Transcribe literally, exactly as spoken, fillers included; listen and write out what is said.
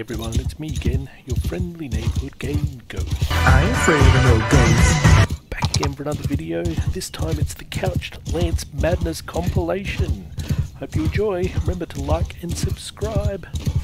everyone, it's me again, your friendly neighbourhood game ghost. I ain't afraid of no ghosts. Back again for another video. This time it's the Couched Lance Madness compilation. Hope you enjoy. Remember to like and subscribe.